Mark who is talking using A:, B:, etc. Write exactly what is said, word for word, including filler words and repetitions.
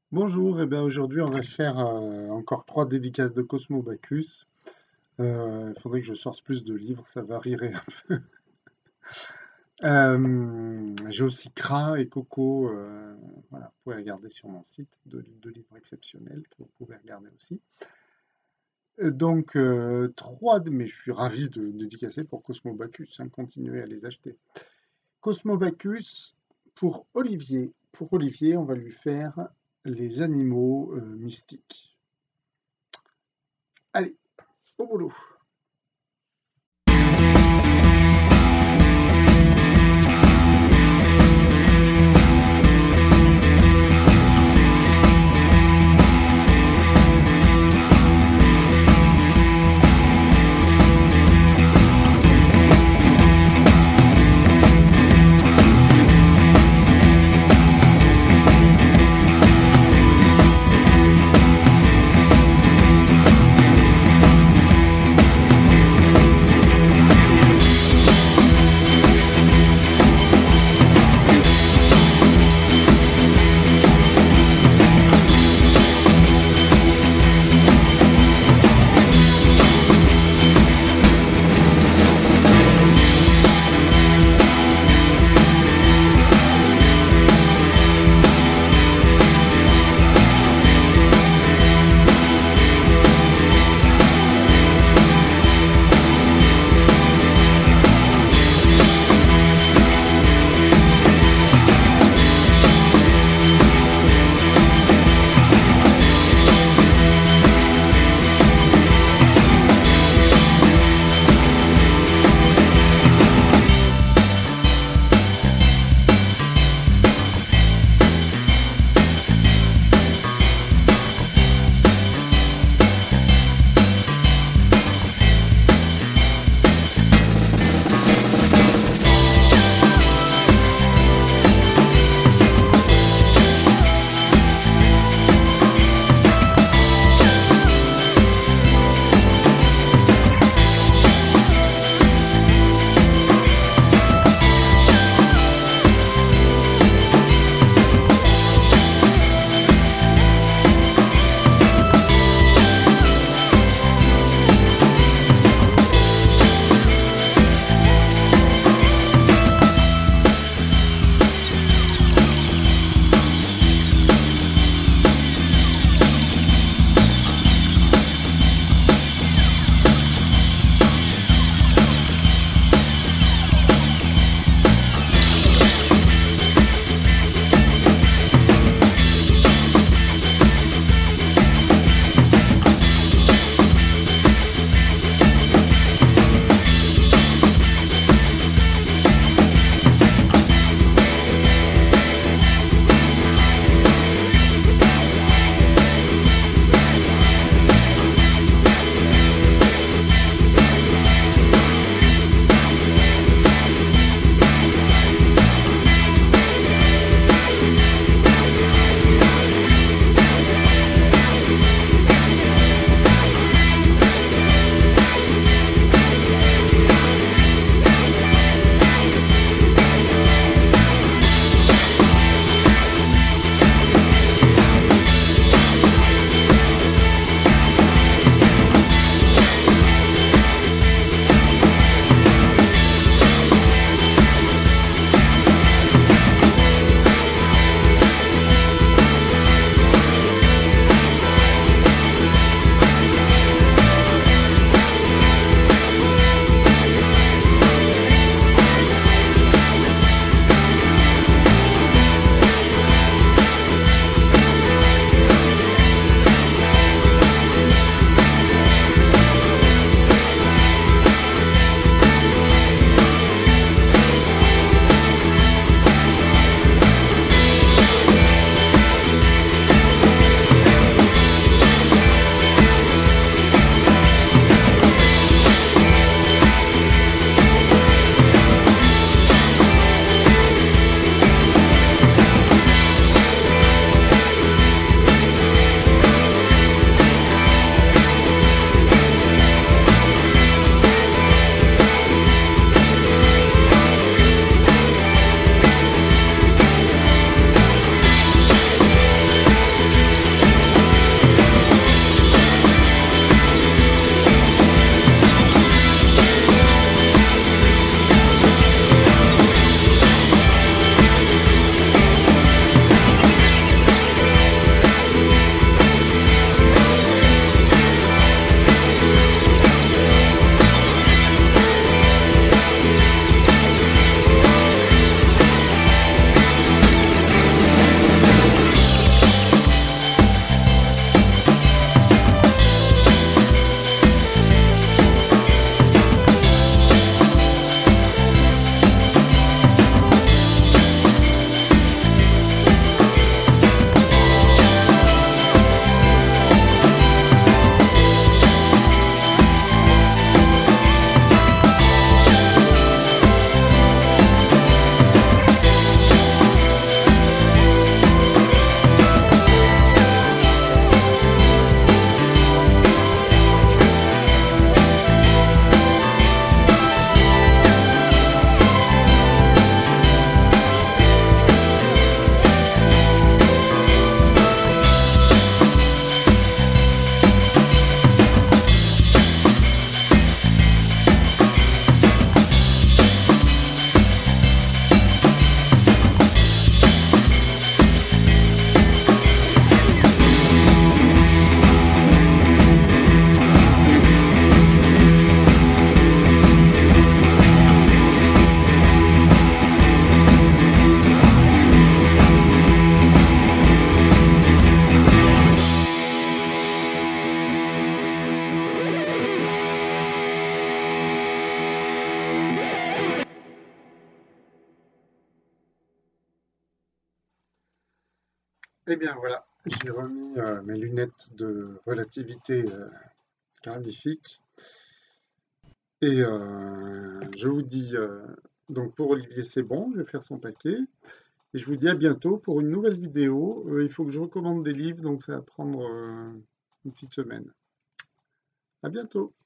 A: Bonjour, et bien aujourd'hui on va faire euh, encore trois dédicaces de CosmoBacchus. Euh, Il faudrait que je sorte plus de livres, ça varierait un peu. Euh, J'ai aussi Kra et Coco, euh, voilà, vous pouvez regarder sur mon site, deux, deux livres exceptionnels que vous pouvez regarder aussi. Euh, Donc, euh, trois, mais je suis ravi de dédicacer pour CosmoBacchus, hein, continuez à les acheter. CosmoBacchus pour Olivier. Pour Olivier, on va lui faire les animaux euh, mystiques. Allez, au boulot. Eh bien voilà, j'ai remis euh, mes lunettes de relativité euh, clarifique. Et euh, je vous dis, euh, donc pour Olivier c'est bon, je vais faire son paquet. Et je vous dis à bientôt pour une nouvelle vidéo. Euh, il faut que je recommande des livres, donc ça va prendre euh, une petite semaine. À bientôt.